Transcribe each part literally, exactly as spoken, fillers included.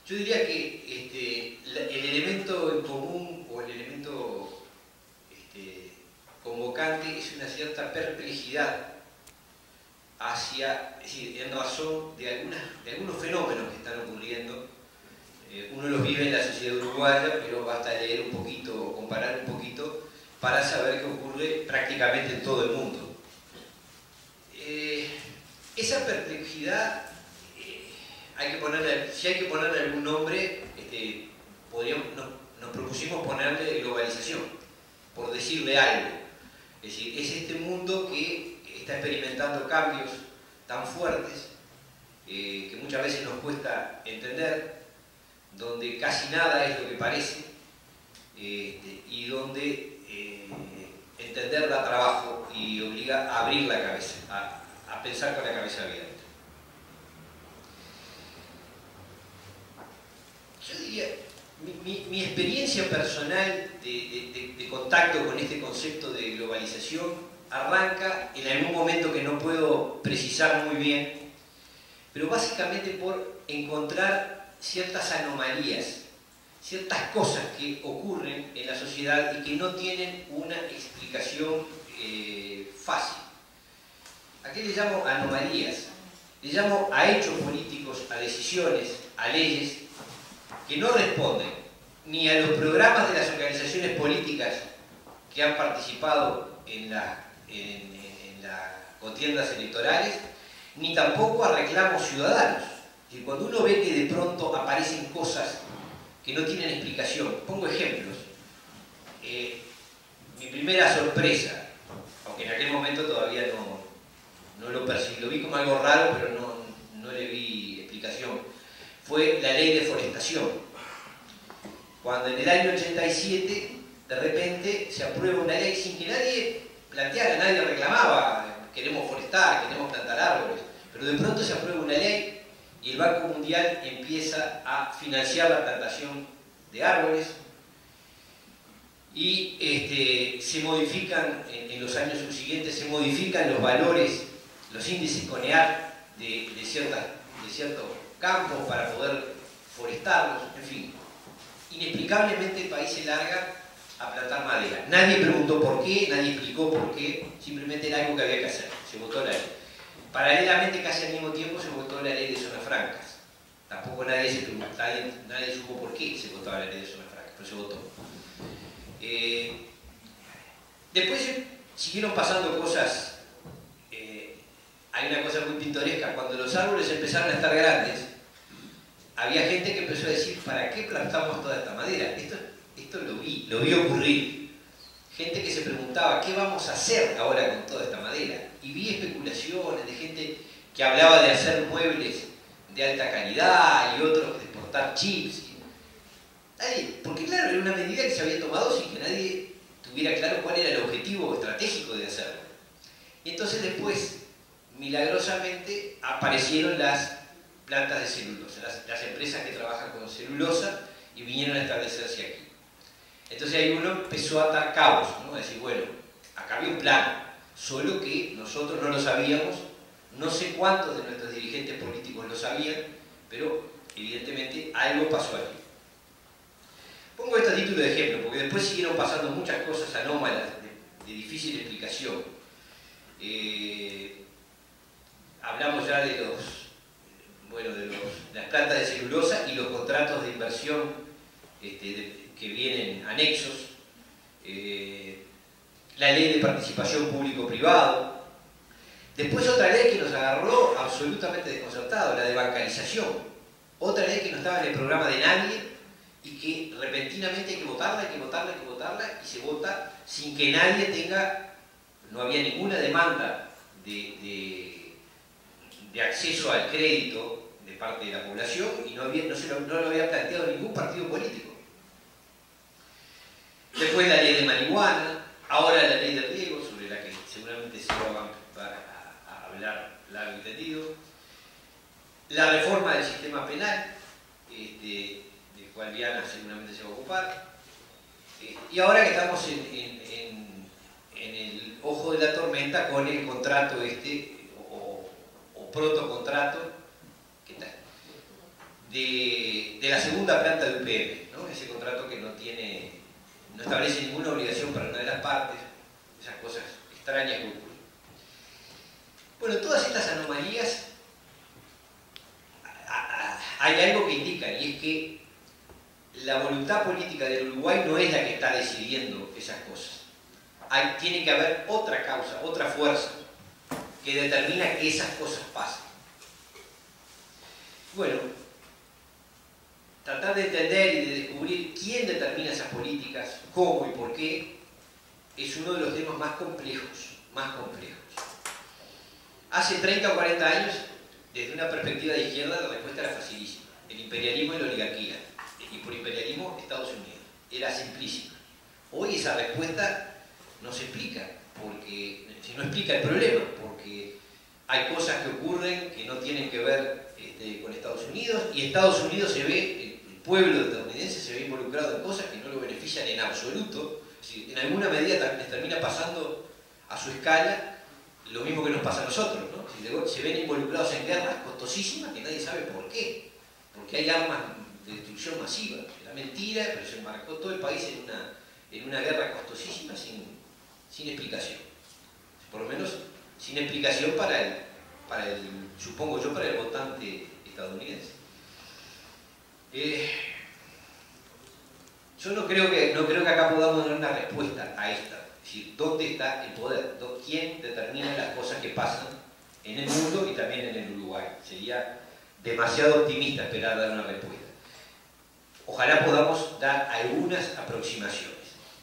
Yo diría que este, la, el elemento en común o el elemento este, convocante es una cierta perplejidad hacia, es decir, en razón de, algunas, de algunos fenómenos que están ocurriendo. Eh, uno los vive en la sociedad uruguaya, pero basta leer un poquito o comparar un poquito para saber que ocurre prácticamente en todo el mundo. Eh, esa perplejidad, eh, hay que ponerle, si hay que ponerle algún nombre, este, podríamos, nos, nos propusimos ponerle globalización, por decirle algo. Es decir, es este mundo que está experimentando cambios tan fuertes eh, que muchas veces nos cuesta entender, donde casi nada es lo que parece eh, y donde eh, entender da trabajo y obliga a abrir la cabeza, a, a pensar con la cabeza abierta. Yo diría, mi, mi, mi experiencia personal de, de, de, de contacto con este concepto de globalización arranca en algún momento que no puedo precisar muy bien, pero básicamente por encontrar ciertas anomalías, ciertas cosas que ocurren en la sociedad y que no tienen una explicación eh, fácil. ¿A qué le llamo anomalías? Le llamo a hechos políticos, a decisiones, a leyes que no responden ni a los programas de las organizaciones políticas que han participado en, la, en, en las contiendas electorales, ni tampoco a reclamos ciudadanos. Y cuando uno ve que de pronto aparecen cosas que no tienen explicación, pongo ejemplos. Eh, mi primera sorpresa, aunque en aquel momento todavía no, no lo percibí, lo vi como algo raro, pero no, no le vi explicación, fue la ley de forestación. Cuando en el año ochenta y siete, de repente, se aprueba una ley sin que nadie planteara, nadie reclamaba, queremos forestar, queremos plantar árboles, pero de pronto se aprueba una ley y el Banco Mundial empieza a financiar la plantación de árboles y este, se modifican, en, en los años subsiguientes, se modifican los valores, los índices CONEAR de, de, ciertas, de ciertos campos para poder forestarlos, en fin. Inexplicablemente el país se larga a plantar madera. Nadie preguntó por qué, nadie explicó por qué, simplemente era algo que había que hacer, se votó la ley. Paralelamente, casi al mismo tiempo, se votó la ley de zonas francas. Tampoco nadie, se preguntó, nadie, nadie supo por qué se votaba la ley de zonas francas, pero se votó. Eh, después siguieron pasando cosas. Eh, hay una cosa muy pintoresca. Cuando los árboles empezaron a estar grandes, había gente que empezó a decir, ¿para qué plantamos toda esta madera? Esto, esto lo vi, lo vi ocurrir. Gente que se preguntaba, ¿qué vamos a hacer ahora con toda esta madera? Y vi especulaciones de gente que hablaba de hacer muebles de alta calidad y otros de exportar chips. Nadie, porque claro, era una medida que se había tomado sin que nadie tuviera claro cuál era el objetivo estratégico de hacerlo. Y entonces después, milagrosamente, aparecieron las plantas de celulosa, las, las empresas que trabajan con celulosa y vinieron a establecerse aquí. Entonces ahí uno empezó a atar cabos, ¿no? A decir, bueno, acá había un plan, solo que nosotros no lo sabíamos, no sé cuántos de nuestros dirigentes políticos lo sabían, pero evidentemente algo pasó aquí. Pongo este título de ejemplo, porque después siguieron pasando muchas cosas anómalas, de, de difícil explicación. Eh, hablamos ya de los, bueno, de los, las plantas de celulosa y los contratos de inversión este, de, que vienen anexos, eh, la ley de participación público-privado. Después otra ley que nos agarró absolutamente desconcertados, la de bancarización. Otra ley que no estaba en el programa de nadie y que repentinamente hay que votarla, hay que votarla, hay que votarla y se vota sin que nadie tenga, no había ninguna demanda de, de, de acceso al crédito de parte de la población y no, había, no, se lo, no lo había planteado ningún partido político. Después la ley de marihuana, ahora la ley de riego, sobre la que seguramente se va a, a hablar largo y tendido. La reforma del sistema penal, este, del cual Diana seguramente se va a ocupar. Eh, y ahora que estamos en, en, en, en el ojo de la tormenta con el contrato este, o, o protocontrato, ¿qué tal? De eh, de la segunda planta de U P M, ¿no? Ese contrato que no tiene, no establece ninguna obligación para una de las partes, esas cosas extrañas que ocurren. Bueno, todas estas anomalías, hay algo que indican, y es que la voluntad política del Uruguay no es la que está decidiendo esas cosas. Hay, tiene que haber otra causa, otra fuerza, que determina que esas cosas pasen. Bueno, tratar de entender y de descubrir quién determina esas políticas, cómo y por qué, es uno de los temas más complejos, más complejos. Hace treinta o cuarenta años, desde una perspectiva de izquierda, la respuesta era facilísima. El imperialismo y la oligarquía. Y por imperialismo, Estados Unidos. Era simplísima. Hoy esa respuesta no se explica, porque si no explica el problema, porque hay cosas que ocurren que no tienen que ver este, con Estados Unidos, y Estados Unidos se ve, el pueblo estadounidense se ve involucrado en cosas que no lo benefician en absoluto. Es decir, en alguna medida les termina pasando a su escala lo mismo que nos pasa a nosotros, ¿no? Se ven involucrados en guerras costosísimas que nadie sabe por qué, porque hay armas de destrucción masiva. Era mentira, pero se embarcó todo el país en una, en una guerra costosísima sin, sin explicación. Por lo menos sin explicación para el, para el, supongo yo, para el votante estadounidense. Eh, yo no creo, que, no creo que acá podamos dar una respuesta a esta. Es decir, ¿dónde está el poder? ¿Quién determina las cosas que pasan en el mundo y también en el Uruguay? Sería demasiado optimista esperar dar una respuesta. Ojalá podamos dar algunas aproximaciones.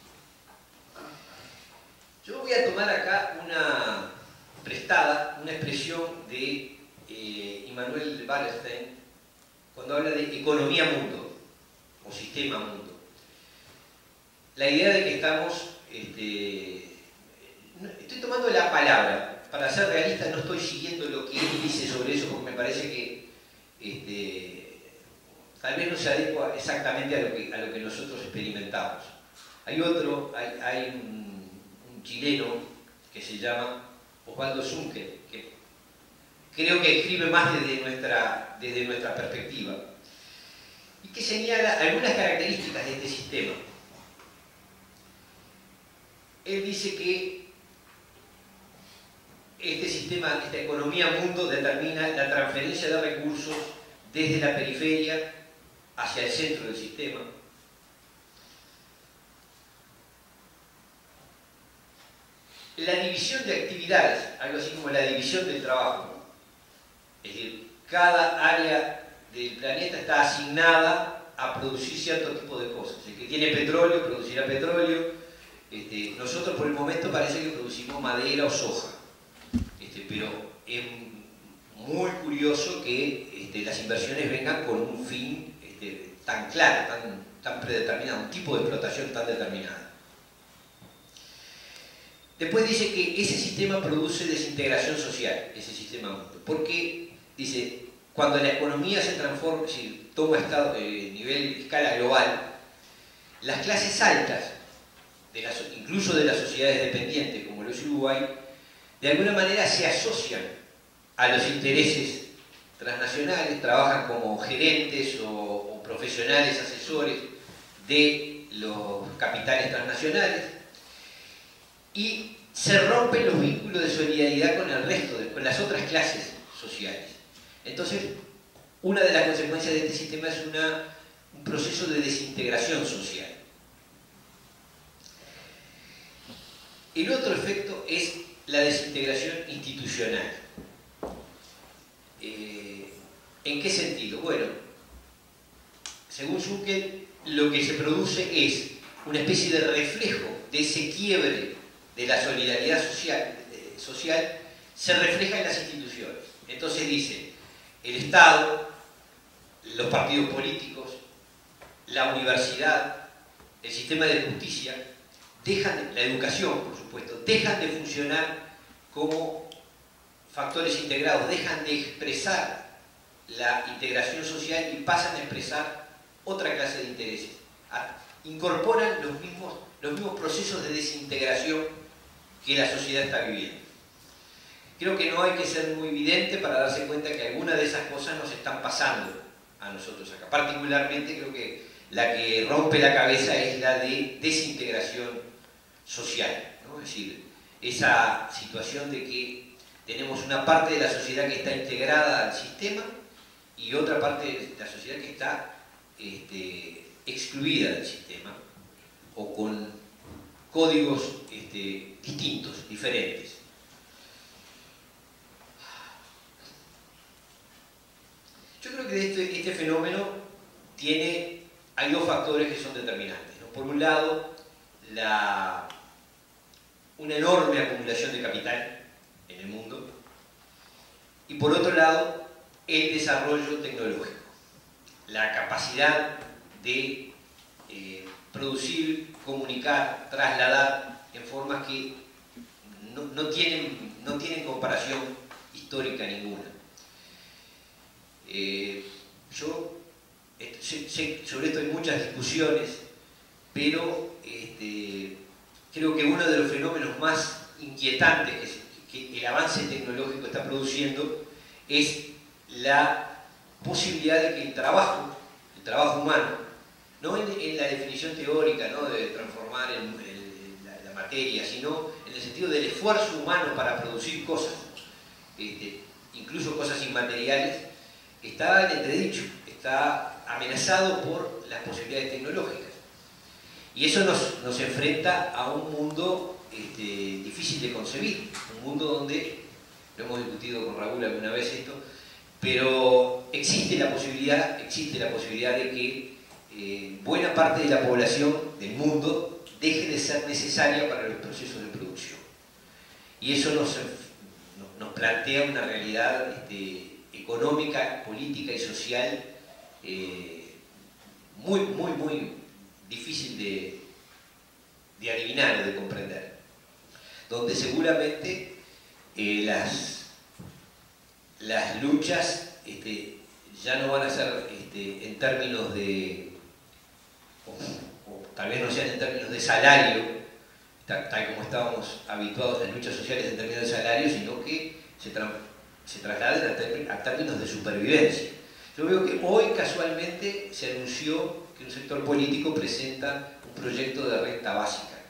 Yo voy a tomar acá una prestada, una expresión de eh, Immanuel Wallerstein cuando habla de economía mundo o sistema mundo. La idea de que estamos, este, estoy tomando la palabra, para ser realista no estoy siguiendo lo que él dice sobre eso porque me parece que este, tal vez no se adecua exactamente a lo que, a lo que nosotros experimentamos. Hay otro, hay, hay un, un chileno que se llama Osvaldo Zunkel, que creo que escribe más desde nuestra, desde nuestra perspectiva, y que señala algunas características de este sistema. Él dice que este sistema, esta economía mundo, determina la transferencia de recursos desde la periferia hacia el centro del sistema. La división de actividades, algo así como la división del trabajo. Es decir, cada área del planeta está asignada a producir cierto tipo de cosas. El que tiene petróleo producirá petróleo. Este, nosotros por el momento parece que producimos madera o soja, este, pero es muy curioso que este, las inversiones vengan con un fin este, tan claro, tan, tan predeterminado, un tipo de explotación tan determinada. Después dice que ese sistema produce desintegración social, ese sistema, porque dice, cuando la economía se transforma, si toma estado, eh, nivel, escala global, las clases altas, de la, incluso de las sociedades dependientes como los Uruguay, de alguna manera se asocian a los intereses transnacionales, trabajan como gerentes o, o profesionales, asesores de los capitales transnacionales, y se rompen los vínculos de solidaridad con el resto, de, con las otras clases sociales. Entonces, una de las consecuencias de este sistema es una, un proceso de desintegración social. El otro efecto es la desintegración institucional. Eh, ¿En qué sentido? Bueno, según Zunkel, lo que se produce es una especie de reflejo de ese quiebre de la solidaridad social, eh, social se refleja en las instituciones. Entonces dice, el Estado, los partidos políticos, la universidad, el sistema de justicia, dejan, la educación, por supuesto, dejan de funcionar como factores integrados, dejan de expresar la integración social y pasan a expresar otra clase de intereses. Incorporan los mismos, los mismos procesos de desintegración que la sociedad está viviendo. Creo que no hay que ser muy evidente para darse cuenta que algunas de esas cosas nos están pasando a nosotros acá. Particularmente creo que la que rompe la cabeza es la de desintegración social, ¿no? Es decir, esa situación de que tenemos una parte de la sociedad que está integrada al sistema y otra parte de la sociedad que está este, excluida del sistema o con códigos este, distintos, diferentes. Yo creo que este, este fenómeno tiene, hay dos factores que son determinantes, ¿no? Por un lado, la, una enorme acumulación de capital en el mundo y por otro lado, el desarrollo tecnológico, la capacidad de eh, producir, comunicar, trasladar en formas que no, no, tienen, no tienen comparación histórica ninguna. Eh, yo sé, sé, sobre esto hay muchas discusiones, pero este, creo que uno de los fenómenos más inquietantes que, que el avance tecnológico está produciendo es la posibilidad de que el trabajo, el trabajo humano, no en, en la definición teórica, ¿no?, de transformar el, el, la, la materia, sino en el sentido del esfuerzo humano para producir cosas, este, incluso cosas inmateriales, está en entredicho, está amenazado por las posibilidades tecnológicas. Y eso nos, nos enfrenta a un mundo este, difícil de concebir, un mundo donde, lo hemos discutido con Raúl alguna vez esto, pero existe la posibilidad, existe la posibilidad de que eh, buena parte de la población del mundo deje de ser necesaria para los procesos de producción. Y eso nos, nos plantea una realidad este, económica, política y social eh, muy, muy, muy difícil de, de adivinar o de comprender, donde seguramente eh, las, las luchas este, ya no van a ser este, en términos de, o, o tal vez no sean en términos de salario, tal, tal como estábamos habituados en luchas sociales en términos de salario, sino que se transforman se trasladen a términos de supervivencia. Yo veo que hoy casualmente se anunció que un sector político presenta un proyecto de renta básica.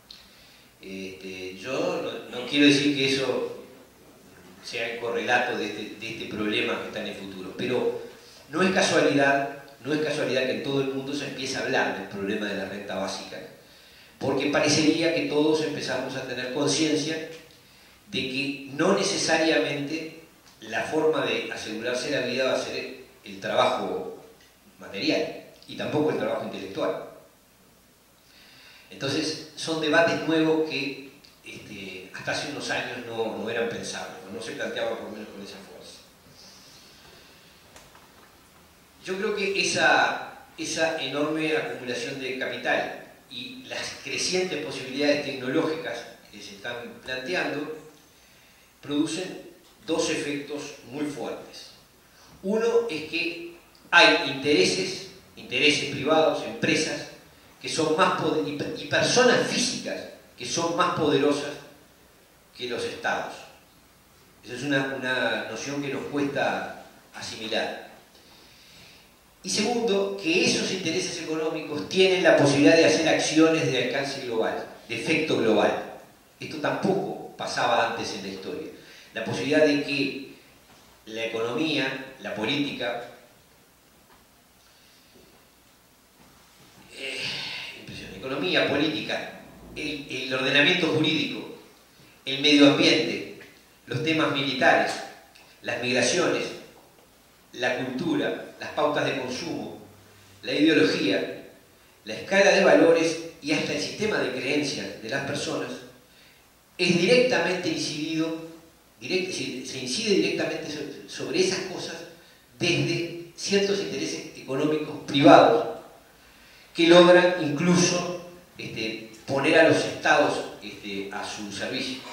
Este, yo no, no quiero decir que eso sea el correlato de este, de este problema que está en el futuro, pero no es casualidad, no es casualidad que en todo el mundo se empiece a hablar del problema de la renta básica, porque parecería que todos empezamos a tener conciencia de que no necesariamente la forma de asegurarse la vida va a ser el trabajo material y tampoco el trabajo intelectual. Entonces son debates nuevos que este, hasta hace unos años no, no eran pensables, no se planteaban por lo menos con esa fuerza. Yo creo que esa, esa enorme acumulación de capital y las crecientes posibilidades tecnológicas que se están planteando producen dos efectos muy fuertes. Uno es que hay intereses, intereses privados, empresas, que son más poderosas, y personas físicas que son más poderosas que los estados. Esa es una, una noción que nos cuesta asimilar. Y segundo, que esos intereses económicos tienen la posibilidad de hacer acciones de alcance global, de efecto global. Esto tampoco pasaba antes en la historia. La posibilidad de que la economía, la política, eh, economía, política, el, el ordenamiento jurídico, el medio ambiente, los temas militares, las migraciones, la cultura, las pautas de consumo, la ideología, la escala de valores y hasta el sistema de creencias de las personas es directamente incidido Direct, se incide directamente sobre esas cosas desde ciertos intereses económicos privados que logran incluso este, poner a los estados este, a su servicio.